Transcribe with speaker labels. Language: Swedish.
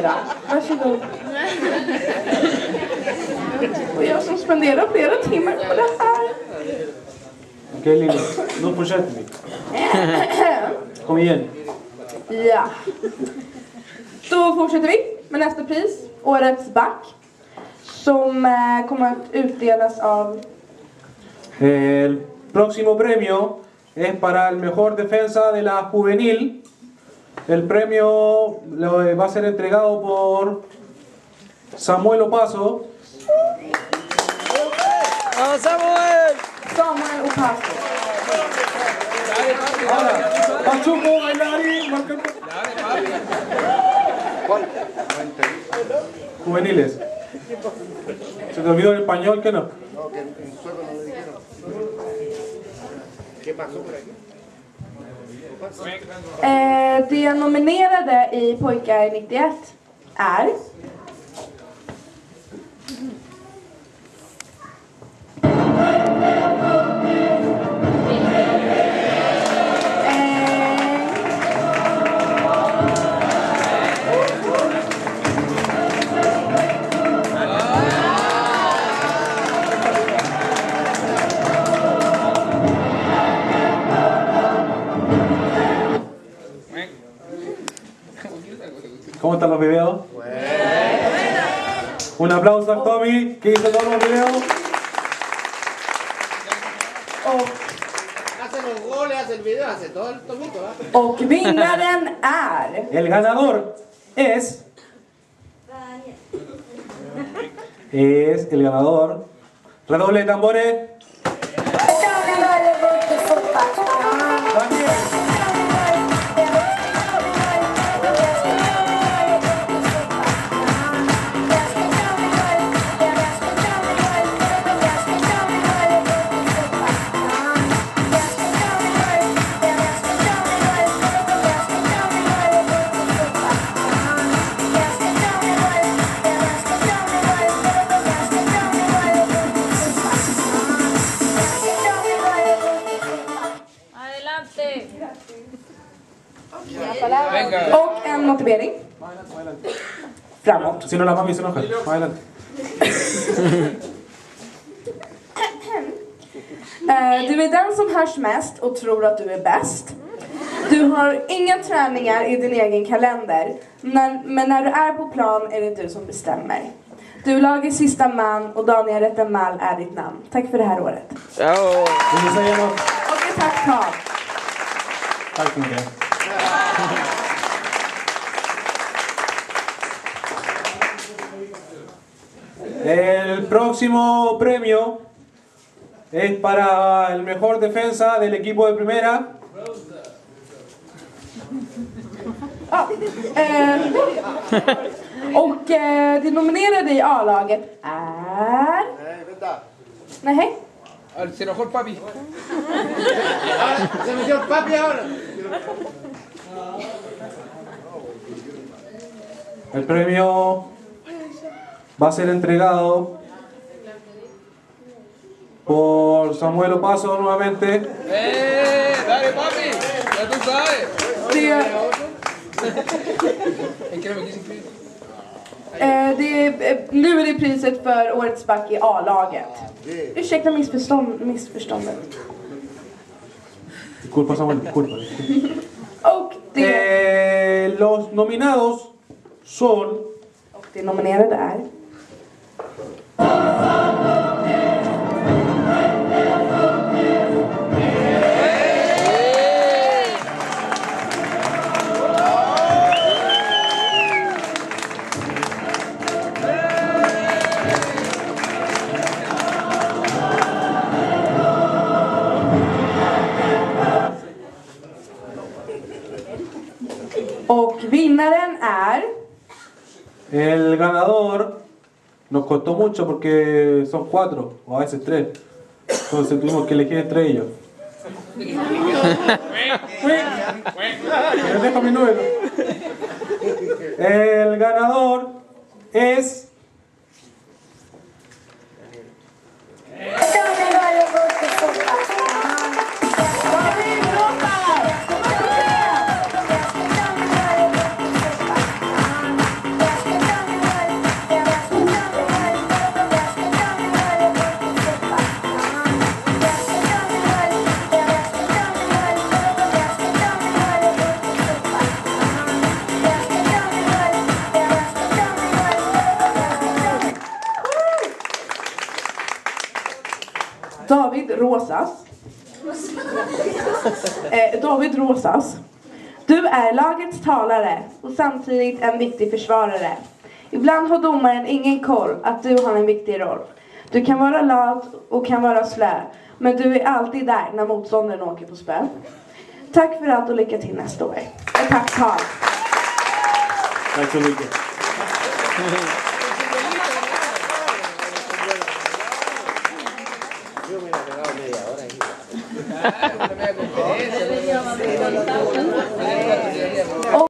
Speaker 1: 4. Varsågod. Och jag som spenderar flera timmar på det här.
Speaker 2: Okej, Lili. Nu fortsätter vi. Kom igen.
Speaker 1: Ja. Då fortsätter vi med nästa pris. Årets back. Som kommer att utdelas av...
Speaker 2: El próximo premio es para el mejor defensa de la juvenil. El premio va a ser entregado por Samuel Opaso.
Speaker 3: ¡Vamos, Samuel!
Speaker 1: Samuel Opaso.
Speaker 2: Ahora, Pachuco, bailarín, juveniles. ¿Se te olvidó el español que no?
Speaker 4: No, que en sueco no le dijeron. ¿Qué pasó por aquí?
Speaker 1: De nominerade i Pojkar 91 är...
Speaker 2: ¿Cómo están los videos? Un aplauso a Tommy, que hizo todos los videos.
Speaker 4: Hace los goles, hace el video, hace todo el tomito, ¿verdad?
Speaker 1: Och vinnaren är...
Speaker 2: El ganador es el ganador. Redoble de tambores. Daniel.
Speaker 1: Och en motivering. Framåt.
Speaker 2: Si no, la mami se enoja. Más adelante.
Speaker 1: Du är den som hörs mest och tror att du är bäst. Du har inga träningar i din egen kalender. Men när du är på plan är det du som bestämmer. Du är lagets sista man och Daniel Rättemal är ditt namn. Tack för det här året.
Speaker 3: Ja.
Speaker 2: Vill du säga något?
Speaker 1: Och ett tack Carl.
Speaker 2: Tack så mycket. El próximo premio es para el mejor defensa del equipo de primera.
Speaker 1: Och det nominerade i A-laget är...
Speaker 4: Nej, vänta.
Speaker 1: Nej.
Speaker 3: Se enojó el papi.
Speaker 4: Se metió el papi ahora.
Speaker 2: El premio va a ser entregado por Samuel Opaso nuevamente.
Speaker 3: Dale, papi. Ya tú sabes. Es que no me quise inscribir.
Speaker 1: Nu är det priset för årets back i A-laget. Ursäkta missförståndet.
Speaker 2: Disculpa Samuel, disculpa.
Speaker 1: Och det...
Speaker 2: Los nominados son...
Speaker 1: Och det nominerade är... Och vinnaren är...
Speaker 2: El ganador nos costó mucho porque son 4 o a veces 3. Entonces tuvimos que elegir entre ellos. Deja mi número. El ganador es...
Speaker 1: David Rosas. David Rosas. Du är lagets talare och samtidigt en viktig försvarare. Ibland har domaren ingen koll att du har en viktig roll. Du kan vara lat och kan vara slö, men du är alltid där när motståndaren åker på spö. Tack för allt och lycka till nästa år. Ett tacktal.
Speaker 2: Tack så mycket.
Speaker 4: Yo me la he pegado media hora aquí.
Speaker 3: Una media conferencia.